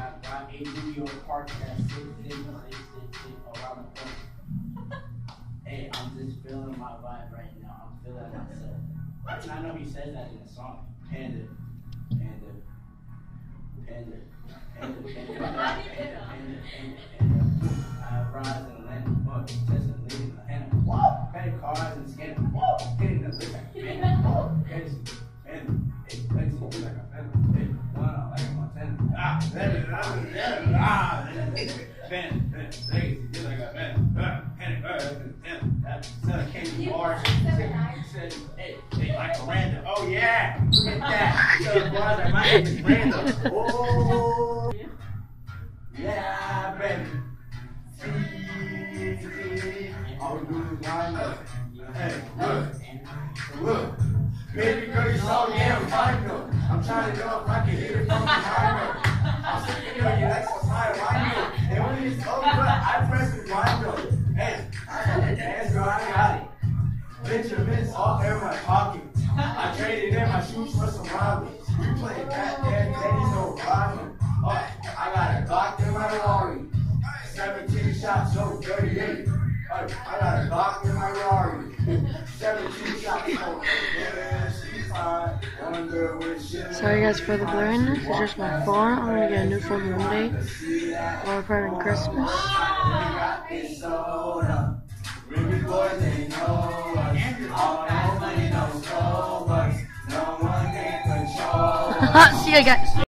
got a New York Park that's 666 around the corner. Hey, I'm just feeling my vibe right now. I'm feeling myself. And I know he says that in the song. Panda, panda, panda, panda, panda, panda, panda. I rise and land, just and lean in the hand. Credit cards and scanning. Hitting the list like a panda. Crazy, panda. Hey, legs look like a panda. Hey, one like a Montana. Panda, legs like a panda. Panda, son came to Mars. He said, hey, like a random. Oh yeah, look at that. So brother, my name is Randall. Oh, yeah, baby. All we do is wind up. Hey, look. Baby girl, you so damn fine though. I'm trying to know if I can hit it from behind her. I'm thinking of you like some high wine. They only just told me what I press the wine though. Hey, I got that dance girl, I got it. Benjamin's all in my pocket. I traded in my shoes for some ramen. You play that there, daddy's no problem. Oh, I got a Glock in my Rari. 17 shots, no 38. I got a Glock in my Rari. 17 shots, no 38. Sorry guys for the blurriness, it's just my phone. I'm gonna get a new phone one day while we're preparing Christmas. See you guys.